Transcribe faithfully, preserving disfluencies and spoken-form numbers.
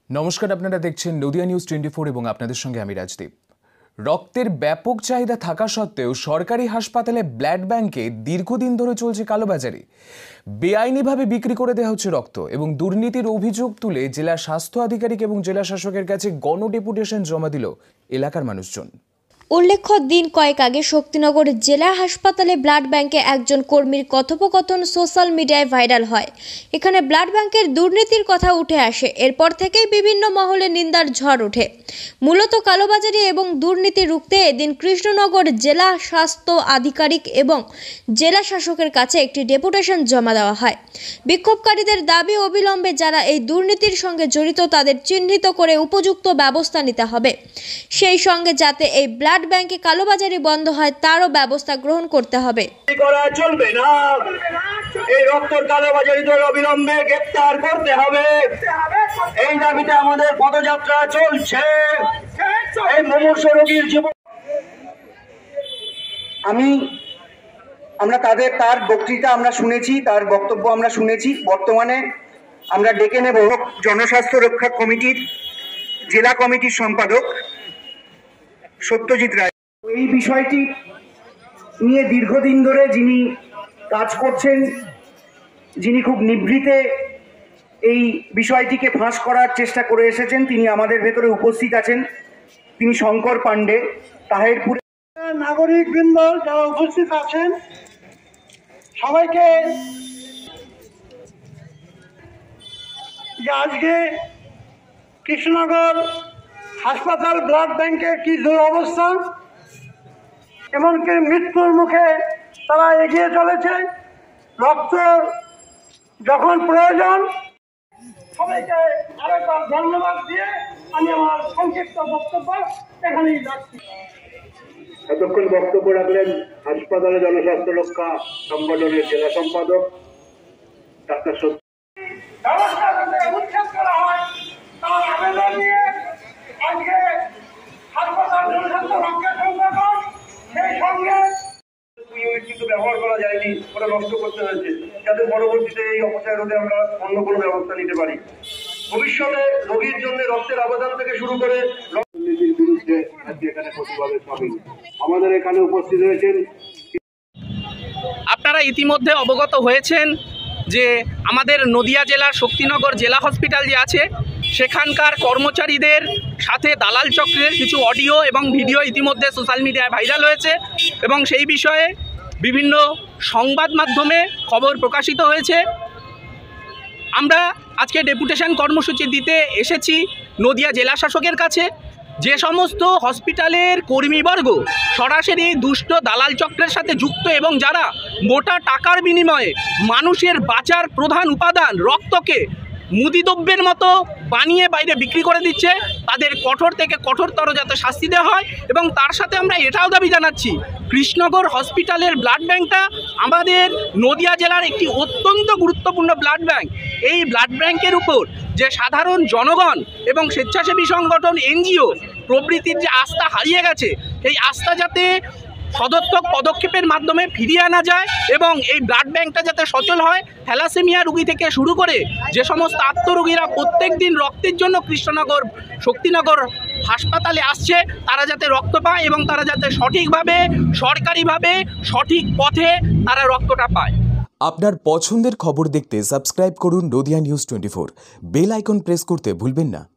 নমস্কার, আপনারা দেখছেন নদিয়া নিউজ টোয়েন্টি ফোর এবং আপনাদের সঙ্গে আমি রাজদীপ। রক্তের ব্যাপক চাহিদা থাকা সত্ত্বেও সরকারি হাসপাতালে ব্লাড ব্যাংকে দীর্ঘদিন ধরে চলছে কালোবাজারি। বেআইনিভাবে বিক্রি করে দেওয়া হচ্ছে রক্ত এবং দুর্নীতির অভিযোগ তুলে জেলা স্বাস্থ্য আধিকারিক এবং জেলা শাসকের কাছে গণডেপুটেশন জমা দিল এলাকার মানুষজন। উল্লেখ্য, দিন কয়েক আগে শক্তিনগর জেলা হাসপাতালে ব্লাড ব্যাংকে একজন কর্মীর কথোপকথন সোশ্যাল মিডিয়ায় ভাইরাল হয়। এখানে ব্লাড ব্যাংকের দুর্নীতির কথা উঠে আসে। এরপর থেকেই বিভিন্ন মহলে নিন্দার ঝড় ওঠে। মূলত কালোবাজারি এবং দুর্নীতি রুখতে এদিন কৃষ্ণনগর জেলা স্বাস্থ্য আধিকারিক এবং জেলা শাসকের কাছে একটি ডেপুটেশন জমা দেওয়া হয়। বিক্ষোভকারীদের দাবি, অবিলম্বে যারা এই দুর্নীতির সঙ্গে জড়িত তাদের চিহ্নিত করে উপযুক্ত ব্যবস্থা নিতে হবে। সেই সঙ্গে যাতে এই ব্লাড ব্যাংকে কালোবাজারি বন্ধ হয় তারও ব্যবস্থা গ্রহণ করতে হবে। চলবে না, এই রক্তের কালোবাজারিদের অবিলম্বে গ্রেফতার করতে হবে। এই দাবিতে আমাদের পদযাত্রা চলছে। এই মুমূর্ষ রোগীর জীবন আমি আমরা তাদের তার বক্তৃতা আমরা শুনেছি, তার বক্তব্য আমরা শুনেছি। বর্তমানে আমরা ডেকে নেব জনস্বাস্থ্য রক্ষা কমিটির জেলা কমিটির সম্পাদক সত্যজিৎ রায়। এই বিষয়টি নিয়ে দীর্ঘদিন ধরে যিনি কাজ করছেন, যিনি খুব নিভৃতে এই বিষয়টিকে ফাঁস করার চেষ্টা করে এসেছেন, তিনি আমাদের ভেতরে উপস্থিত আছেন। তিনি শঙ্কর পাণ্ডে। তাহেরপুর নাগরিক বৃন্দ যারা উপস্থিত আছেন সবাইকে যে আজকে কৃষ্ণনগর হাসপাতাল ব্লাড ব্যাংকের কি দুরবস্থা, এমনকি মৃত্যুর মুখে তারা এগিয়ে চলেছে। রক্ত যখন প্রয়োজন, সবাইকে আরেকবার ধন্যবাদ দিয়ে আমি আমার সংক্ষিপ্ত বক্তব্য এখানেই রাখছি। এতক্ষণ বক্তব্য রাখলেন হাসপাতালে জনস্বাস্থ্য রক্ষা সংগঠনের জেলা সম্পাদক ডাক্তার সত্য। ব্যবস্থা থেকে উচ্ছেদ করা হয় তার আবেদন নিয়ে আজকে হাসপাতাল জনস্বাস্থ্য রক্ষা সংগঠন সেই সঙ্গে কিন্তু ব্যবহার করা যায়নি, ওটা নষ্ট করতে হয়েছে, যাতে পরবর্তীতে এই অপচয় রোধে আমরা অন্য কোনো ব্যবস্থা নিতে পারি। ভবিষ্যতে রোগীর জন্য রক্তের আবেদন থেকে শুরু করে দুর্নীতির বিরুদ্ধে আজকে এখানে প্রতিবাদের সামিল আমাদের এখানে উপস্থিত হয়েছেন। আপনারা ইতিমধ্যে অবগত হয়েছেন যে আমাদের নদিয়া জেলার শক্তিনগর জেলা হসপিটাল যে আছে সেখানকার কর্মচারীদের সাথে দালাল চক্রের কিছু অডিও এবং ভিডিও ইতিমধ্যে সোশ্যাল মিডিয়ায় ভাইরাল হয়েছে এবং সেই বিষয়ে বিভিন্ন সংবাদ মাধ্যমে খবর প্রকাশিত হয়েছে। আমরা আজকে ডেপুটেশন কর্মসূচি দিতে এসেছি নদিয়া জেলা শাসকের কাছে। যে সমস্ত হসপিটালের কর্মীবর্গ সরাসরি দুষ্ট দালাল চক্রের সাথে যুক্ত এবং যারা মোটা টাকার বিনিময়ে মানুষের বাঁচার প্রধান উপাদান রক্তকে মুদিদ্রব্যের মতো বানিয়ে বাইরে বিক্রি করে দিচ্ছে, তাদের কঠোর থেকে কঠোরতর যাতে শাস্তি দেওয়া হয়। এবং তার সাথে আমরা এটাও দাবি জানাচ্ছি, কৃষ্ণনগর হসপিটালের ব্লাড ব্যাংকটা আমাদের নদিয়া জেলার একটি অত্যন্ত গুরুত্বপূর্ণ ব্লাড ব্যাংক। এই ব্লাড ব্যাংকের উপর যে সাধারণ জনগণ এবং স্বেচ্ছাসেবী সংগঠন এনজিও প্রভৃতির যে আস্থা হারিয়ে গেছে, এই আস্থা যাতে সদর্থক পদক্ষেপের মাধ্যমে ফিরিয়ে আনা যায় এবং এই ব্লাড ব্যাংকটা যাতে সচল হয়। থ্যালাসেমিয়া রোগী থেকে শুরু করে যে সমস্ত আত্মরোগীরা প্রত্যেক দিন রক্তের জন্য কৃষ্ণনগর শক্তিনগর হাসপাতালে আসছে, তারা যাতে রক্ত পায় এবং তারা যাতে সঠিকভাবে সরকারিভাবে সঠিক পথে তারা রক্তটা পায়। আপনার পছন্দের খবর দেখতে সাবস্ক্রাইব করুন Nadia news twenty four. Bell icon press করতে ভুলবেন না।